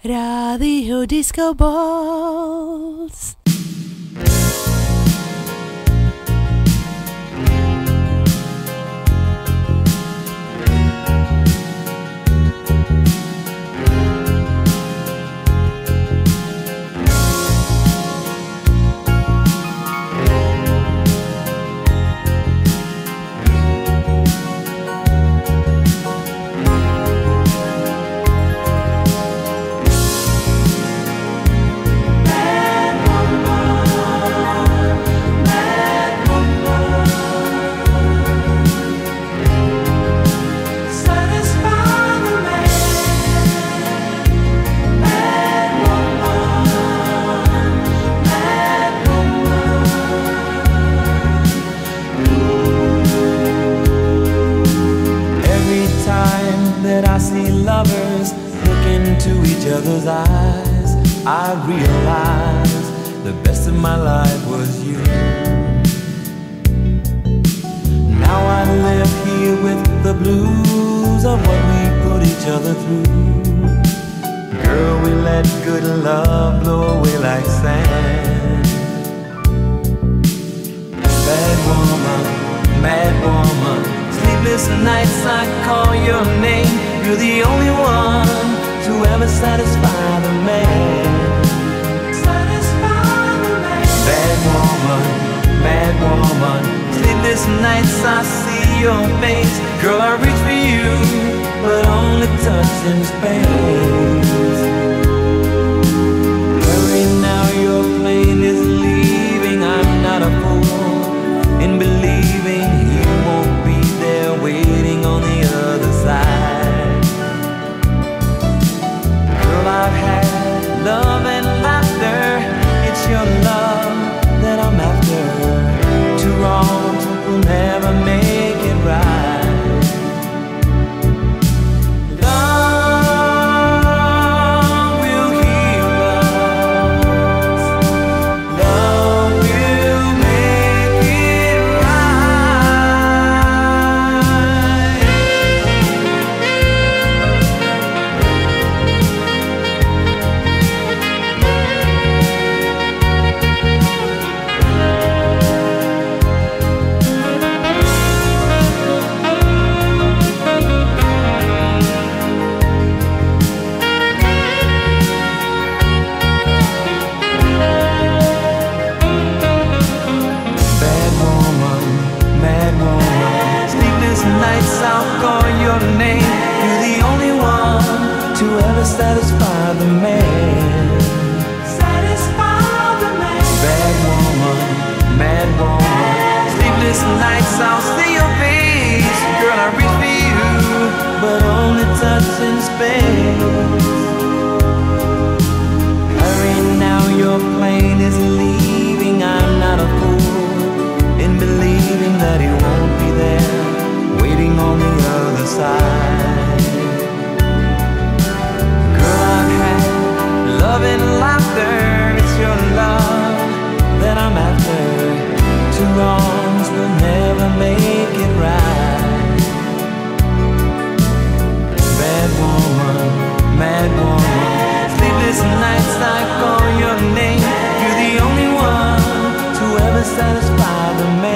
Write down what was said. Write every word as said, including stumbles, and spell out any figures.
Radio Disco Balls. Other's eyes, I realized the best of my life was you. Now I live here with the blues of what we put each other through. Girl, we let good love blow away like sand. Bad woman, mad woman, sleepless nights I call your name. You're the only one to ever satisfy the man. Satisfy the man. Bad woman, mad woman, sleepless nights I see your face. Girl, I reach for you, but only touch in space. Hurry now, your plane is leaving. I'm not a fool in believing he won't be there waiting on the other side. I've had love and laughter. It's your love that I'm after. Two wrongs will never make it right. Love will heal us. Love will make it satisfy the man. Satisfy the man. Bad woman, mad woman, sleepless nights I'll see your face. Girl, I reach for you, but only touch in space. Hurry now, your plane is leaving. I'm not a fool in believing that he won't be there waiting on the other side. Love and laughter, it's your love that I'm after. Two wrongs will never make it right. Bad woman, mad woman, sleepless nights I call your name. You're the only one to ever satisfy the man.